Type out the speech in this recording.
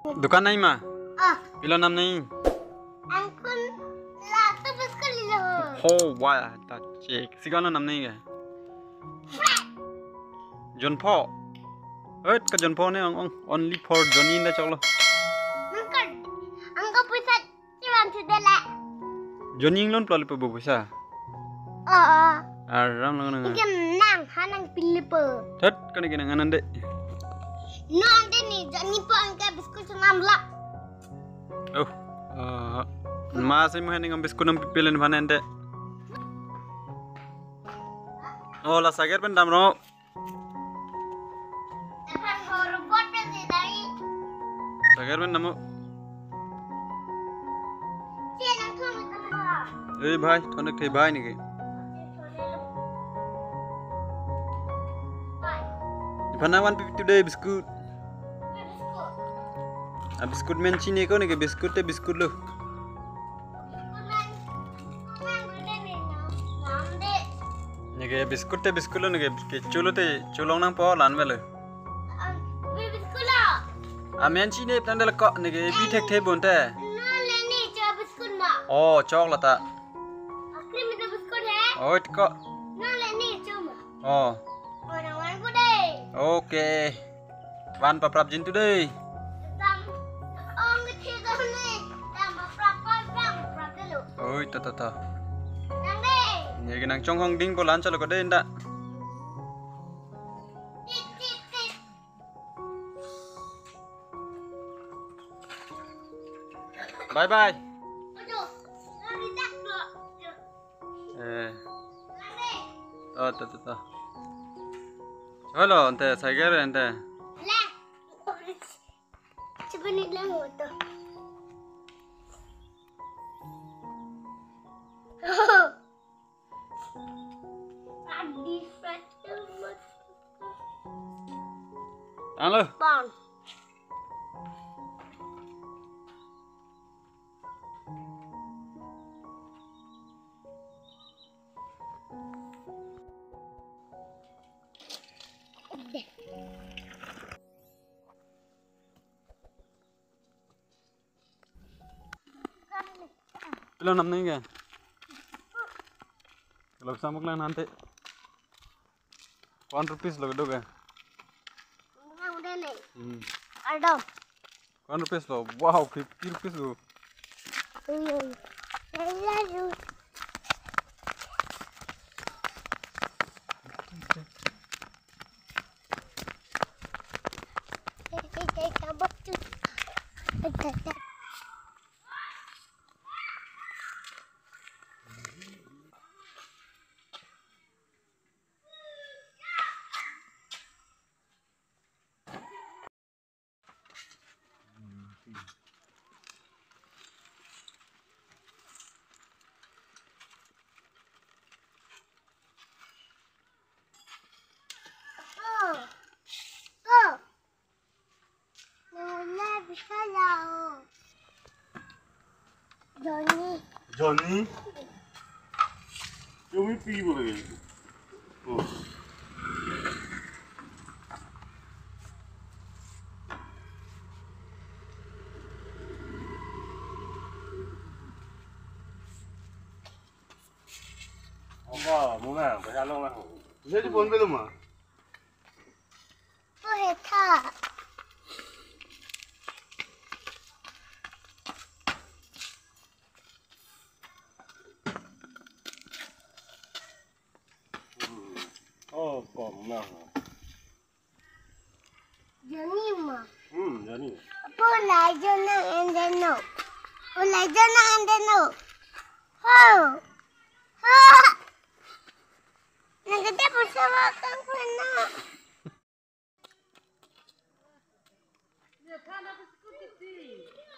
दुकान नहीं माँ पिलो नाम नहीं Angkun lah tu biskut lo. हो वाह चेक सिगानो नाम नहीं है जनपो का जनपो ने only for Johnny ना चलो Mungkin angka pusat cuman sudah lah. Johnny loan pelali pe busa aram lang nang Ikan nang hanang piliper. tet kan ikan nang ande No ande ni Johnny po angka biskut senam lah. oh mas ini mah biskut nam pilen mana ande oh lah sager pen damro Depan robot berarti dari. sager pen namu Cik nang tu macam eh bhai thone ke bhai ni ke Panawan pipi today biskut biskut men chini ko ni ke biskut te biskut lo ni ke biskut te biskut lo ni ke chulo te chulong nang po lan mele men chini tandel ko ni ke bi thek the bon te oh chok la ta oh ko oh okay one paprap jin today oi ta ni ke nang chong hong ding po lan chalo ko de nda bye bye oh ta halo ante sager ante coba ni lang motor adi satu halo bang pilo nam नहीं क्या लोग सामुक लान आते 1 rupees लोग दोगे udah nih ada 1 rupees lo wow 50 rupees lo lalu Johnny, you meet people again. Oh. Apa, mau nggak? Bayar long lah. Bisa dibuat belum mah? boleh tak Oh, kom lah. Johnny mah Johnny. boleh Johnny and then no boleh Johnny and then no oh nak kita bersama kan pernah Ya, kan aku sekut